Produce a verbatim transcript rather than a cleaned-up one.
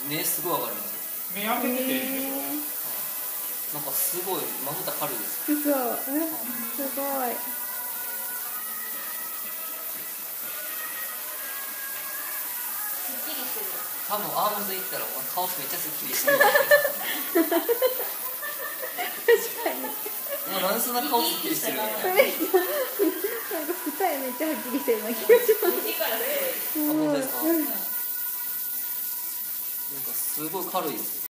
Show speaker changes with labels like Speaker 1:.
Speaker 1: 目すごい上がります。
Speaker 2: 目開けてていいんでしょ。
Speaker 1: なんかすごいまぶた軽いです。
Speaker 3: 嘘、え、すごい。
Speaker 1: 多分アームズ行ったらお前顔めっちゃすっきりしてる。
Speaker 3: 確かに。
Speaker 1: もうなんでそんな顔すっきりしてるの？なんか二重めっちゃはっきりしてるような気がします。あ、本当ですか？なんかすごい軽いです。